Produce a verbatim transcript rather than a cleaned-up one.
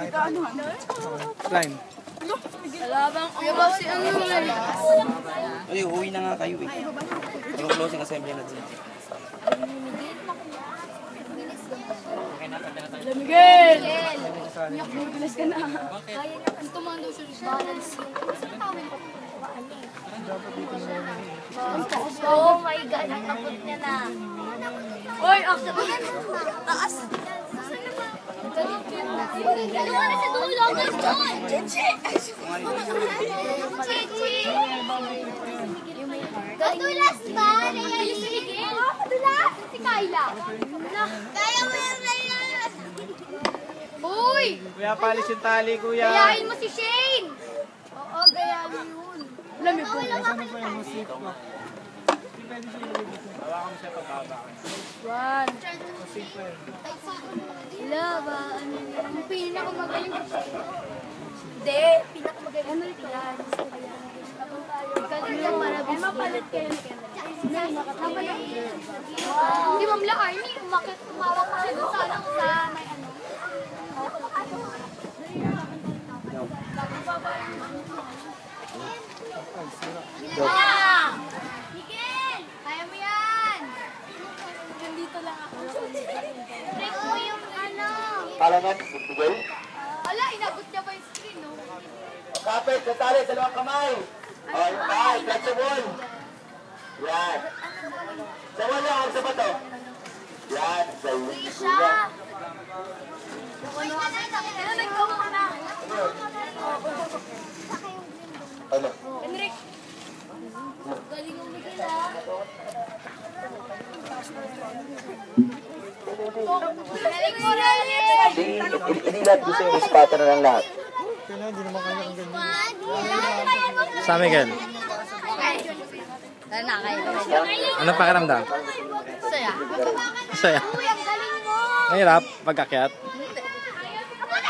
Line. Alabang kuya ba si ano eh. Ay, uwi na nga kayo eh. Yung closing assembly na dyan. Miguel! Nyak, bubilas ka na. Kaya niya kasi tumando siya sa balance. Oh my God, ang takot niya na. Oy, after Taas. Ano ka na sa dulo? Chichi! Chichi! Kadulas ba? Ayos si Miguel? Oo, kadulas. Si Kyla. Kaya mo yan, Ryan. Uy! Kuya, palis yung tali, kuya. Gayahin mo si Shane! Oo, gayahin yun. Lamig ko. Saan po yung musik ko? Hindi pwede siya ilagay dito. Hawakan mo siya pagkaba. One. Musik po yun. Wala ba? Ano yun? Ang pinakamagaling. Hindi, pinakamagaling. Ano ito? Ikaling ka para mapalit kayo. Hindi Ma'am La Army, umakit, umawak pa siya doon sa lang sa may ano. Ah! Miguel! Kaya mo yan! Nandito lang ako. Break mo yung ano! Palangan, Miguel. Ala, inagot niya ba yung screen, no? Kapit, sa tali, dalawang kamay. Ay, ay, flexible. Yan. Sa wala, ang sa bato. Yan, sa Isha! Ano, nagkawa ka na? Ano? Enric! Galing yung Miguel ah! Galing mo rin! Hindi, hindi lahat gusto yung spotter na lang lahat. Kaya hindi naman kanya kung ganyan. Sa Miguel. Tara na, kayo. Ano pakiramdam? Saya. Masaya. Uy, ang galing mo! Mahirap, pagkakyat.